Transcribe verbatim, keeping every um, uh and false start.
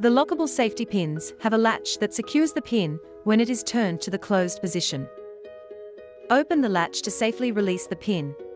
The lockable safety pins have a latch that secures the pin when it is turned to the closed position. Open the latch to safely release the pin.